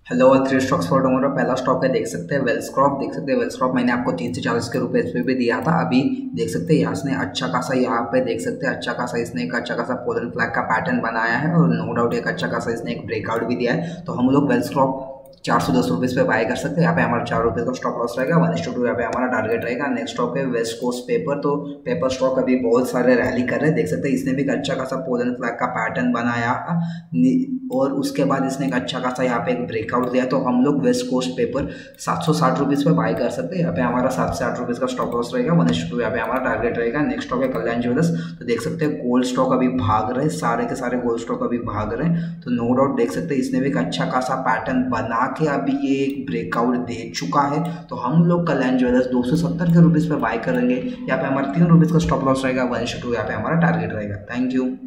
Hello और three stocks for tomorrow. पहला stock है, देख सकते हैं वेल्सक्रॉप। देख सकते हैं वेल्सक्रॉप मैंने आपको 3 से 4 के रुपए इस पे भी दिया था। अभी देख सकते हैं यहाँ इसने अच्छा खासा, यहाँ पे देख सकते हैं अच्छा खासा इसने एक अच्छा खासा पोलन फ्लैग का पैटर्न बनाया है और नो डाउट एक अच्छा खासा इसने एक ब्रेकआउट भी दिया है। तो हम लोग वेल्सक्रॉप 410 रुपये पे बाय कर सकते हैं। यहाँ पे हमारा 4 रुपये का स्टॉप लॉस रहेगा। 1:2 यहाँ पे हमारा टारगेट रहेगा। नेक्स्ट स्टॉक है वेस्ट कोस्ट पेपर। तो पेपर स्टॉक अभी बहुत सारे रैली कर रहे हैं। देख सकते हैं इसने भी एक अच्छा खासा पोलन फ्लैग का पैटर्न बनाया और उसके बाद इसने एक अच्छा खासा यहाँ पे एक ब्रेकआउट दिया। तो हम लोग वेस्ट कोस्ट पेपर 760 रुपये पे बाय कर सकते हैं। यहाँ पे हमारा 7 से 8 रुपये का स्टॉप लॉस रहेगा। 1:2 यहाँ पे हमारा टारगेट रहेगा। नेक्स्ट स्टॉक है कल्याण ज्वेलर्स। तो देख सकते हैं गोल्ड स्टॉक अभी भाग रहे हैं, सारे के सारे गोल्ड स्टॉक अभी भाग रहे हैं। तो नो डाउट देख सकते हैं इसने भी एक अच्छा खासा पैटर्न बना के अभी ये एक ब्रेकआउट दे चुका है। तो हम लोग कल्याण ज्वेलर्स 270 के रुपीज़ पे बाय करेंगे। यहाँ पे हमारा 3 रुपीज़ का स्टॉप लॉस रहेगा। 1:2 यहाँ पे हमारा टारगेट रहेगा। Thank you.